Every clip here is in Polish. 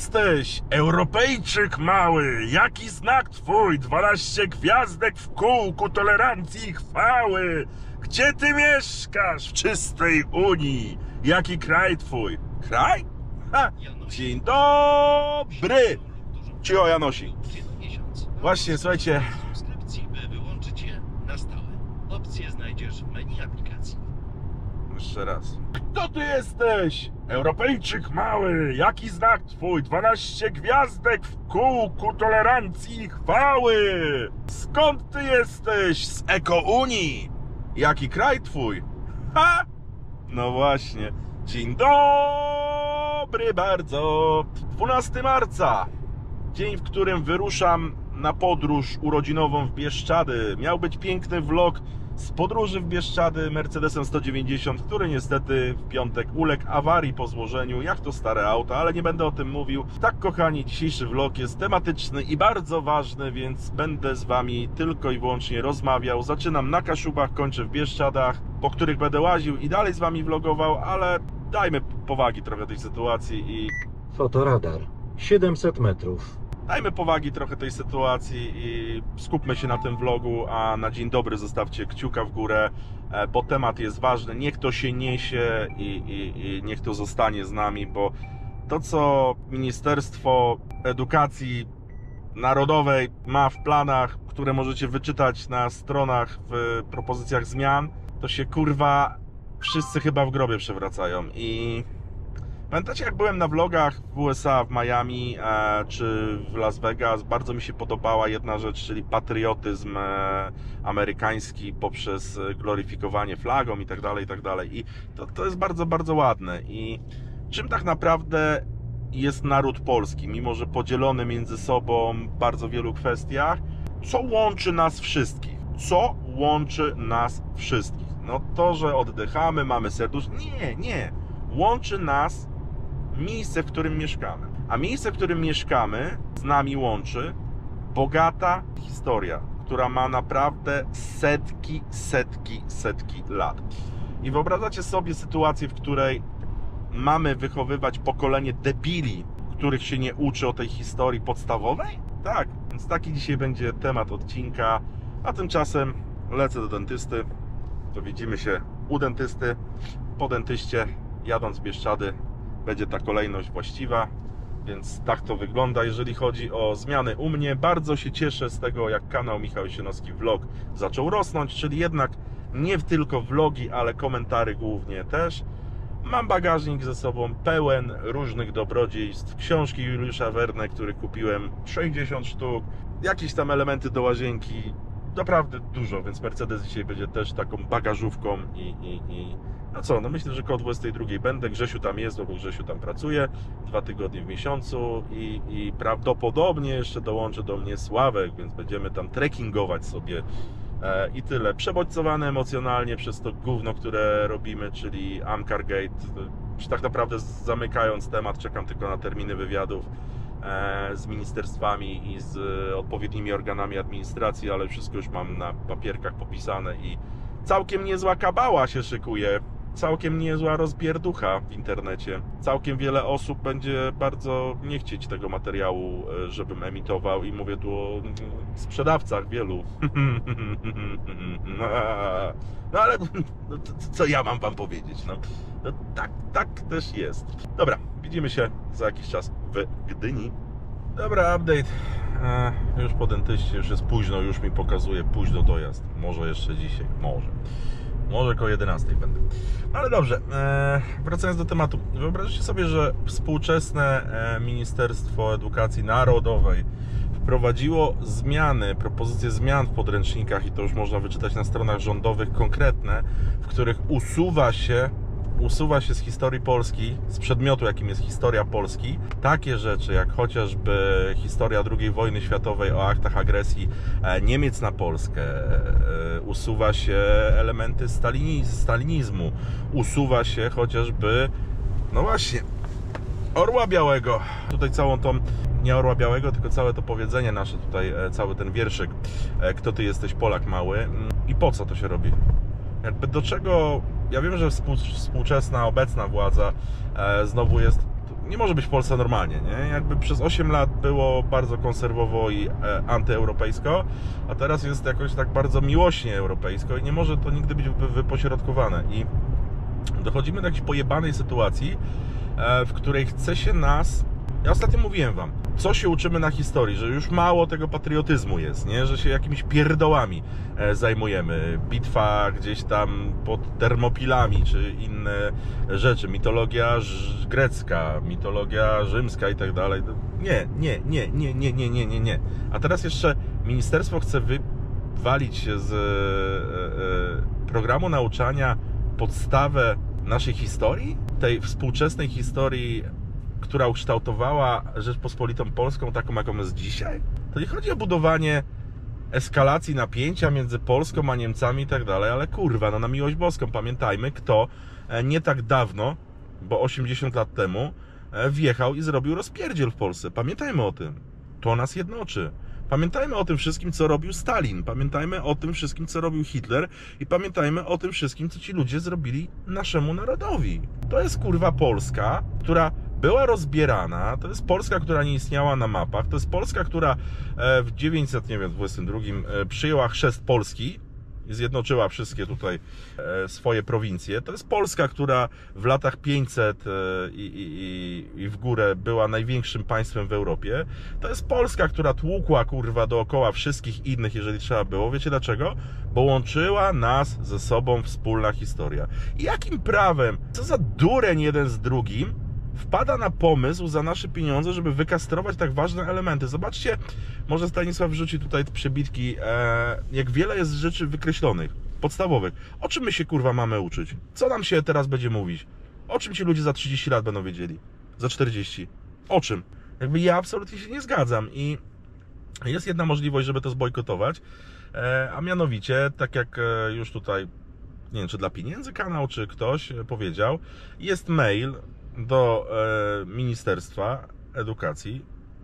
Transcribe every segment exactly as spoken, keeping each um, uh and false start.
jesteś? Europejczyk mały, jaki znak twój? Dwanaście gwiazdek w kółku tolerancji i chwały. Gdzie ty mieszkasz? W czystej Unii. Jaki kraj twój? Kraj? Ha! Dzień dobry! Cicho, Janosi. Właśnie, słuchajcie. Subskrypcji, by wyłączyć je na stałe. Opcję znajdziesz w menu aplikacji. Jeszcze raz. Kto ty jesteś? Europejczyk mały, jaki znak twój? Dwanaście gwiazdek w kółku tolerancji i chwały. Skąd ty jesteś? Z Eko-Unii. Jaki kraj twój? Ha! No właśnie. Dzień dobry bardzo. dwunastego marca. Dzień, w którym wyruszam na podróż urodzinową w Bieszczady. Miał być piękny vlog z podróży w Bieszczady Mercedesem sto dziewięćdziesiąt, który niestety w piątek uległ awarii po złożeniu, jak to stare auto, ale nie będę o tym mówił. Tak, kochani, dzisiejszy vlog jest tematyczny i bardzo ważny, więc będę z wami tylko i wyłącznie rozmawiał. Zaczynam na Kaszubach, kończę w Bieszczadach, po których będę łaził i dalej z wami vlogował, ale dajmy powagi trochę tej sytuacji i... Fotoradar siedemset metrów. Dajmy powagi trochę tej sytuacji i skupmy się na tym vlogu, a na dzień dobry zostawcie kciuka w górę, bo temat jest ważny. Niech to się niesie i, i, i niech to zostanie z nami, bo to, co Ministerstwo Edukacji Narodowej ma w planach, które możecie wyczytać na stronach w propozycjach zmian, to się kurwa wszyscy chyba w grobie przewracają. I pamiętacie, jak byłem na vlogach w U S A, w Miami e, czy w Las Vegas? Bardzo mi się podobała jedna rzecz, czyli patriotyzm e, amerykański poprzez gloryfikowanie flagą i tak dalej, i tak dalej. I to, to jest bardzo, bardzo ładne. I czym tak naprawdę jest naród polski, mimo że podzielony między sobą w bardzo wielu kwestiach? Co łączy nas wszystkich? Co łączy nas wszystkich? No to, że oddychamy, mamy serduszko? Nie, nie. Łączy nas miejsce, w którym mieszkamy. A miejsce, w którym mieszkamy, z nami łączy bogata historia, która ma naprawdę setki, setki, setki lat. I wyobrażacie sobie sytuację, w której mamy wychowywać pokolenie debili, których się nie uczy o tej historii podstawowej? Tak, więc taki dzisiaj będzie temat odcinka, a tymczasem lecę do dentysty. To widzimy się u dentysty, po dentyście, jadąc w Bieszczady. Będzie ta kolejność właściwa, więc tak to wygląda, jeżeli chodzi o zmiany u mnie. Bardzo się cieszę z tego, jak kanał Michał Jesienowski Vlog zaczął rosnąć, czyli jednak nie tylko vlogi, ale komentary głównie też. Mam bagażnik ze sobą pełen różnych dobrodziejstw, książki Juliusza Verne, który kupiłem sześćdziesiąt sztuk, jakieś tam elementy do łazienki, naprawdę dużo, więc Mercedes dzisiaj będzie też taką bagażówką i, i, i... no co, no myślę, że koło dwudziestej drugiej będę. Grzesiu tam jest, bo Grzesiu tam pracuje dwa tygodnie w miesiącu i, i prawdopodobnie jeszcze dołączy do mnie Sławek, więc będziemy tam trekkingować sobie e, i tyle. Przebodźcowany emocjonalnie przez to gówno, które robimy, czyli Amcar Gate. Tak naprawdę zamykając temat, czekam tylko na terminy wywiadów z ministerstwami i z odpowiednimi organami administracji, ale wszystko już mam na papierkach popisane i całkiem niezła kabała się szykuje, całkiem niezła rozbierducha w internecie. Całkiem wiele osób będzie bardzo nie chcieć tego materiału, żebym emitował, i mówię tu o sprzedawcach wielu. No ale no, co ja mam wam powiedzieć? No, no tak, tak też jest. Dobra, widzimy się za jakiś czas w Gdyni. Dobra, update. E, już po dentyście, już jest późno, już mi pokazuje późno dojazd. Może jeszcze dzisiaj, może. Może koło jedenastej będę. Ale dobrze, e, wracając do tematu. Wyobraźcie sobie, że współczesne e, Ministerstwo Edukacji Narodowej wprowadziło zmiany, propozycje zmian w podręcznikach, i to już można wyczytać na stronach rządowych, konkretne, w których usuwa się usuwa się z historii Polski, z przedmiotu, jakim jest historia Polski, takie rzeczy jak chociażby historia drugiej wojny światowej o aktach agresji Niemiec na Polskę, usuwa się elementy stalinizmu, usuwa się chociażby, no właśnie, Orła Białego. Tutaj całą tą, nie Orła Białego, tylko całe to powiedzenie nasze tutaj, cały ten wierszyk, kto ty jesteś, Polak mały, i po co to się robi? Jakby do czego... Ja wiem, że współczesna, obecna władza e, znowu jest nie może być w Polsce normalnie, nie? Jakby przez osiem lat było bardzo konserwowo i e, antyeuropejsko, a teraz jest jakoś tak bardzo miłośnie europejsko i nie może to nigdy być wy, wypośrodkowane. I dochodzimy do jakiejś pojebanej sytuacji, e, w której chce się nas... Ja ostatnio mówiłem wam, co się uczymy na historii, że już mało tego patriotyzmu jest, nie? Że się jakimiś pierdołami e, zajmujemy. Bitwa gdzieś tam pod Termopilami, czy inne rzeczy. Mitologia grecka, mitologia rzymska i tak dalej. Nie, nie, nie, nie, nie, nie, nie, nie, nie. A teraz jeszcze ministerstwo chce wywalić się z e, e, programu nauczania podstawę naszej historii, tej współczesnej historii, która ukształtowała Rzeczpospolitą Polską taką, jaką jest dzisiaj. To nie chodzi o budowanie eskalacji napięcia między Polską a Niemcami i tak dalej, ale kurwa, no na miłość boską, pamiętajmy, kto nie tak dawno, bo osiemdziesiąt lat temu, wjechał i zrobił rozpierdziel w Polsce. Pamiętajmy o tym. To nas jednoczy. Pamiętajmy o tym wszystkim, co robił Stalin. Pamiętajmy o tym wszystkim, co robił Hitler. I pamiętajmy o tym wszystkim, co ci ludzie zrobili naszemu narodowi. To jest kurwa Polska, która była rozbierana. To jest Polska, która nie istniała na mapach. To jest Polska, która w dziewięćset dwudziestym drugim przyjęła chrzest Polski i zjednoczyła wszystkie tutaj swoje prowincje. To jest Polska, która w latach pięćset i, i, i w górę była największym państwem w Europie. To jest Polska, która tłukła kurwa dookoła wszystkich innych, jeżeli trzeba było. Wiecie dlaczego? Bo łączyła nas ze sobą wspólna historia. I jakim prawem, co za dureń jeden z drugim, wpada na pomysł za nasze pieniądze, żeby wykastrować tak ważne elementy. Zobaczcie, może Stanisław wrzuci tutaj przebitki, e, jak wiele jest rzeczy wykreślonych, podstawowych. O czym my się kurwa mamy uczyć? Co nam się teraz będzie mówić? O czym ci ludzie za trzydzieści lat będą wiedzieli? Za czterdzieści? O czym? Jakby ja absolutnie się nie zgadzam i jest jedna możliwość, żeby to zbojkotować, e, a mianowicie, tak jak e, już tutaj, nie wiem, czy dla pieniędzy kanał, czy ktoś powiedział, jest mail do e, Ministerstwa Edukacji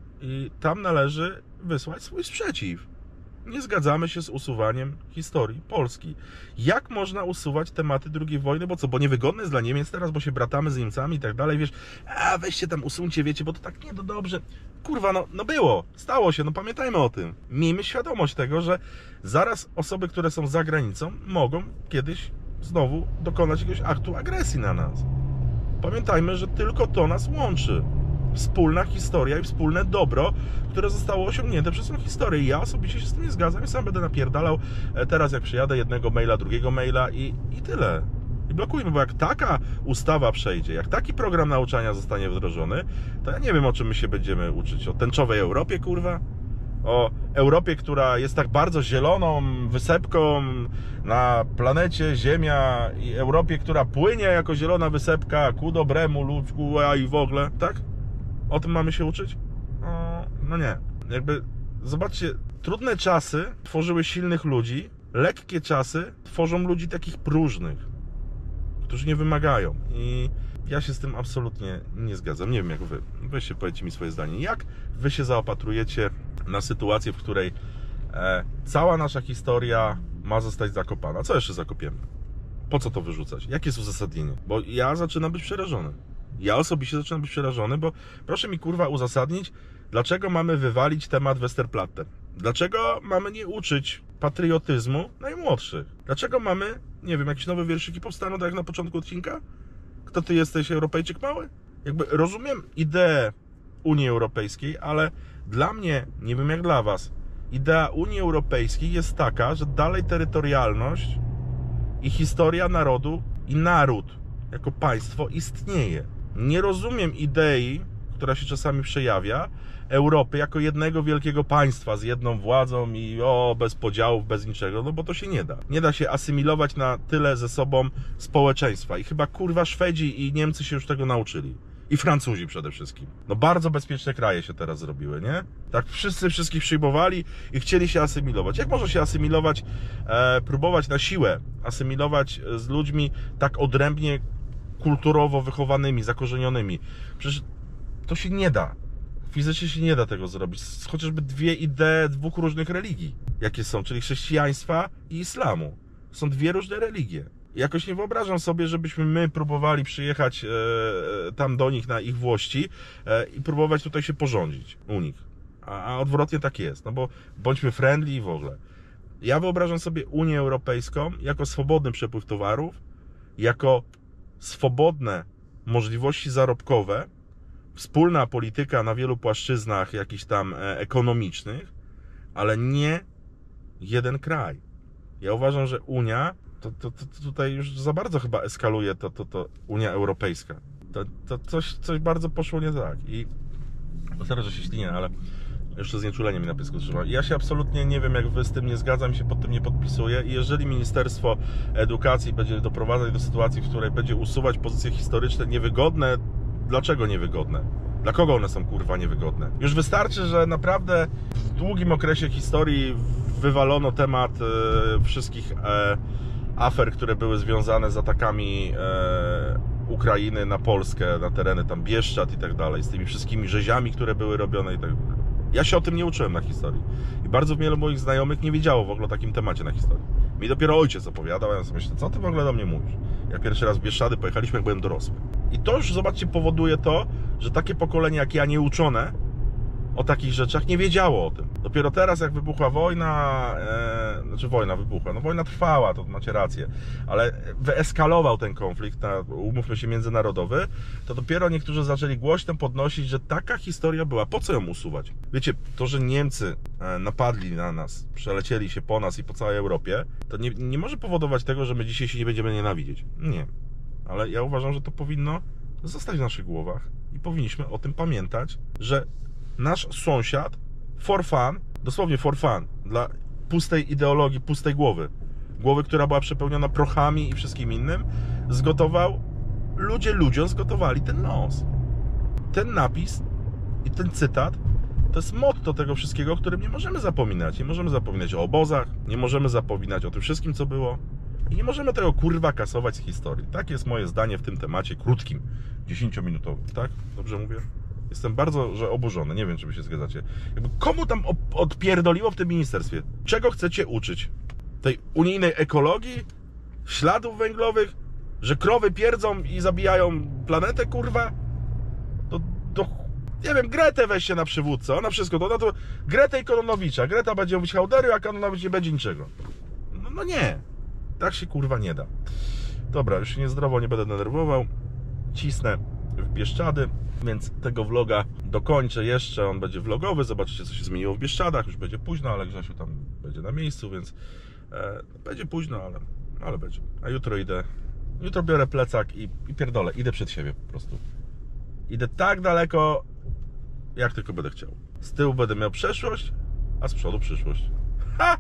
i tam należy wysłać swój sprzeciw. Nie zgadzamy się z usuwaniem historii Polski. Jak można usuwać tematy drugiej wojny? Bo co? Bo niewygodne jest dla Niemiec teraz, bo się bratamy z Niemcami i tak dalej, wiesz, a weźcie tam, usuńcie, wiecie, bo to tak nie, to dobrze. Kurwa, no, no było, stało się, no pamiętajmy o tym. Miejmy świadomość tego, że zaraz osoby, które są za granicą, mogą kiedyś znowu dokonać jakiegoś aktu agresji na nas. Pamiętajmy, że tylko to nas łączy. Wspólna historia i wspólne dobro, które zostało osiągnięte przez tą historię. I ja osobiście się z tym nie zgadzam i sam będę napierdalał teraz, jak przyjadę, jednego maila, drugiego maila i, i tyle. I blokujmy, bo jak taka ustawa przejdzie, jak taki program nauczania zostanie wdrożony, to ja nie wiem, o czym my się będziemy uczyć. O tęczowej Europie, kurwa? O Europie, która jest tak bardzo zieloną wysepką na planecie Ziemia i Europie, która płynie jako zielona wysepka ku dobremu ludzku, a i w ogóle, tak? O tym mamy się uczyć? No, no nie. Jakby, zobaczcie, trudne czasy tworzyły silnych ludzi, lekkie czasy tworzą ludzi takich próżnych, którzy nie wymagają. I ja się z tym absolutnie nie zgadzam. Nie wiem jak wy. Weźcie, powiedzcie mi swoje zdanie. Jak wy się zaopatrujecie na sytuację, w której e, cała nasza historia ma zostać zakopana? Co jeszcze zakopiemy? Po co to wyrzucać? Jakie jest uzasadnienie? Bo ja zaczynam być przerażony. Ja osobiście zaczynam być przerażony, bo proszę mi kurwa uzasadnić, dlaczego mamy wywalić temat Westerplatte? Dlaczego mamy nie uczyć patriotyzmu najmłodszych? Dlaczego mamy, nie wiem, jakieś nowe wierszyki powstaną, tak jak na początku odcinka? Kto ty jesteś, Europejczyk mały? Jakby rozumiem ideę Unii Europejskiej, ale dla mnie, nie wiem jak dla was, idea Unii Europejskiej jest taka, że dalej terytorialność i historia narodu i naród jako państwo istnieje. Nie rozumiem idei, która się czasami przejawia, Europy jako jednego wielkiego państwa z jedną władzą i o, bez podziałów, bez niczego, no bo to się nie da. Nie da się asymilować na tyle ze sobą społeczeństwa i chyba kurwa Szwedzi i Niemcy się już tego nauczyli. I Francuzi przede wszystkim. No bardzo bezpieczne kraje się teraz zrobiły, nie? Tak wszyscy wszystkich przyjmowali i chcieli się asymilować. Jak można się asymilować, e, próbować na siłę asymilować z ludźmi tak odrębnie kulturowo wychowanymi, zakorzenionymi? Przecież to się nie da. Fizycznie się nie da tego zrobić. Chociażby dwie idee dwóch różnych religii, jakie są, czyli chrześcijaństwa i islamu. są dwie różne religie. Jakoś nie wyobrażam sobie, żebyśmy my próbowali przyjechać e, tam do nich na ich włości e, i próbować tutaj się porządzić u nich. A, a odwrotnie tak jest, no bo bądźmy friendly i w ogóle. Ja wyobrażam sobie Unię Europejską jako swobodny przepływ towarów, jako swobodne możliwości zarobkowe, wspólna polityka na wielu płaszczyznach jakichś tam e, ekonomicznych, ale nie jeden kraj. Ja uważam, że Unia, to, to, to tutaj już za bardzo chyba eskaluje to, to, to Unia Europejska. To, to coś, coś bardzo poszło nie tak. I sorry, że się ślinię, ale jeszcze znieczulenie mi na pysku trzyma. Ja się absolutnie nie wiem, jak wy z tym nie zgadzam, się pod tym nie podpisuję. I jeżeli Ministerstwo Edukacji będzie doprowadzać do sytuacji, w której będzie usuwać pozycje historyczne niewygodne, dlaczego niewygodne? Dla kogo one są, kurwa, niewygodne? Już wystarczy, że naprawdę w długim okresie historii wywalono temat e, wszystkich e, afer, które były związane z atakami e, Ukrainy na Polskę, na tereny tam Bieszczad i tak dalej, z tymi wszystkimi rzeziami, które były robione i tak dalej. Ja się o tym nie uczyłem na historii. I bardzo wielu moich znajomych nie wiedziało w ogóle o takim temacie na historii. Mi dopiero ojciec opowiadał, a ja sobie myślę, co ty w ogóle do mnie mówisz? Ja pierwszy raz w Bieszczady pojechaliśmy, jak byłem dorosły. I to już, zobaczcie, powoduje to, że takie pokolenie jak ja, nieuczone o takich rzeczach, nie wiedziało o tym. Dopiero teraz, jak wybuchła wojna, e, znaczy wojna wybuchła, no wojna trwała, to macie rację, ale wyeskalował ten konflikt, na, umówmy się, międzynarodowy, to dopiero niektórzy zaczęli głośno podnosić, że taka historia była. Po co ją usuwać? Wiecie, to, że Niemcy napadli na nas, przelecieli się po nas i po całej Europie, to nie, nie może powodować tego, że my dzisiaj się nie będziemy nienawidzieć. Nie. Ale ja uważam, że to powinno zostać w naszych głowach i powinniśmy o tym pamiętać, że nasz sąsiad for fun, dosłownie for fun, dla pustej ideologii, pustej głowy, głowy, która była przepełniona prochami i wszystkim innym, zgotował, ludzie ludziom zgotowali ten los. Ten napis i ten cytat to jest motto tego wszystkiego, o którym nie możemy zapominać. Nie możemy zapominać o obozach, nie możemy zapominać o tym wszystkim, co było i nie możemy tego, kurwa, kasować z historii. Tak jest moje zdanie w tym temacie krótkim, dziesięciominutowym, tak? Dobrze mówię? Jestem bardzo, że oburzony. Nie wiem, czy wy się zgadzacie. Jakby komu tam odpierdoliło w tym ministerstwie? Czego chcecie uczyć? Tej unijnej ekologii? Śladów węglowych? Że krowy pierdzą i zabijają planetę, kurwa? To, to nie wiem, Gretę weźcie na przywódcę. Ona wszystko to, no to Gretę i Kononowicza. Greta będzie mówić hałdery, a Kononowicz nie będzie niczego. No, no nie. Tak się, kurwa, nie da. Dobra, już się niezdrowo nie będę denerwował. Cisnę w Bieszczady, więc tego vloga dokończę jeszcze. On będzie vlogowy, zobaczycie, co się zmieniło w Bieszczadach. Już będzie późno, ale Grzesiu tam będzie na miejscu, więc e, będzie późno, ale, ale będzie. A jutro idę, jutro biorę plecak i, i pierdolę, idę przed siebie po prostu. Idę tak daleko, jak tylko będę chciał. Z tyłu będę miał przeszłość, a z przodu przyszłość. Ha!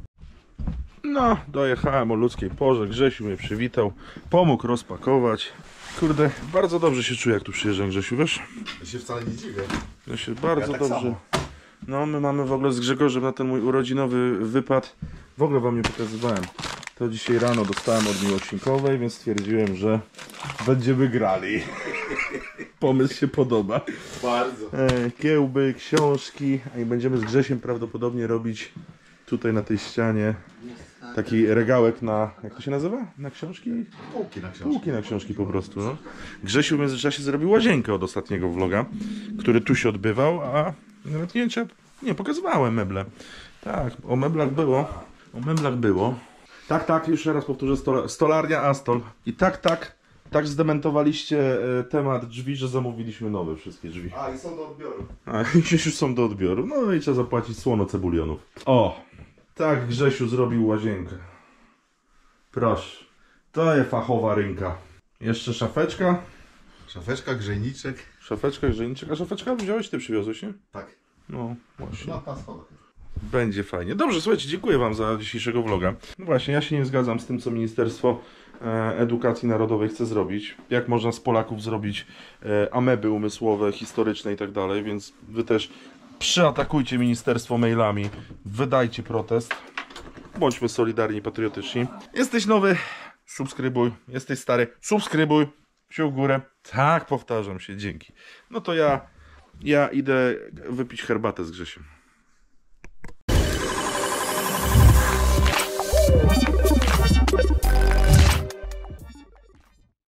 No, dojechałem o ludzkiej porze, Grzesiu mnie przywitał, pomógł rozpakować. Kurde, bardzo dobrze się czuję, jak tu przyjeżdżam, Grzesiu, wiesz? Ja się wcale nie dziwię. Ja się bardzo Ja tak dobrze... samo. No, my mamy w ogóle z Grzegorzem na ten mój urodzinowy wypad. W ogóle wam nie pokazywałem. To dzisiaj rano dostałem od miłośnikowej, więc stwierdziłem, że będziemy grali. Pomysł się podoba. Bardzo. E, kiełby, książki, a i będziemy z Grzesiem prawdopodobnie robić tutaj na tej ścianie taki regałek na, jak to się nazywa? Na książki? Półki na książki. Półki na książki po prostu, no. Grzesiu w międzyczasie zrobił łazienkę od ostatniego vloga, który tu się odbywał, a nawet nie wiem, czy ja... nie, pokazywałem meble. Tak, o meblach było. O meblach było. Tak, tak, jeszcze raz powtórzę, stola... stolarnia Astol. I tak, tak, tak zdementowaliście e, temat drzwi, że zamówiliśmy nowe wszystkie drzwi. A, i są do odbioru. A, już są do odbioru. No i trzeba zapłacić słono cebulionów. O! Tak Grzesiu zrobił łazienkę. Proszę. To jest fachowa rynka. Jeszcze szafeczka. Szafeczka, grzejniczek. Szafeczka, grzejniczek. A szafeczka wziąłeś, ty przywiozłeś, nie? Tak. No, właśnie. Na, na schodach. Będzie fajnie. Dobrze, słuchajcie, dziękuję wam za dzisiejszego vloga. No właśnie, ja się nie zgadzam z tym, co Ministerstwo e, Edukacji Narodowej chce zrobić. Jak można z Polaków zrobić e, ameby umysłowe, historyczne i tak dalej, więc wy też przyatakujcie ministerstwo mailami, wydajcie protest. Bądźmy solidarni, patriotyczni. Jesteś nowy? Subskrybuj. Jesteś stary? Subskrybuj. Wsił w górę. Tak, powtarzam się, dzięki. No to ja, ja idę wypić herbatę z Grzesiem.